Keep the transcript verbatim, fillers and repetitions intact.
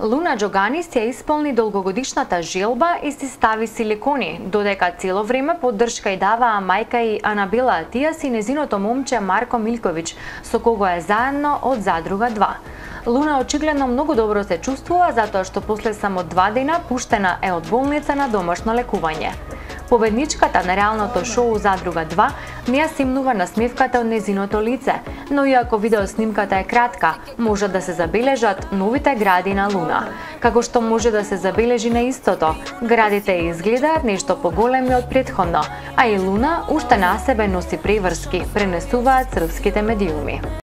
Луна Џогани се исполни долгогодишната желба и си стави силикони, додека цело време поддршка и даваа мајка и Анабела Атијас и незиното момче Марко Милковиќ, со кого е заедно од Задруга два. Луна очигледно многу добро се чувствува затоа што после само два дена пуштена е од болница на домашно лекување. Победничката на реалното шоу Задруга два не ја симнува насмевката од незиното лице, но иако видеоснимката е кратка, може да се забележат новите гради на Луна. Како што може да се забележи на истото, градите изгледаат нешто поголеми од претходно, а и Луна уште на себе носи преврски, пренесуваат српските медиуми.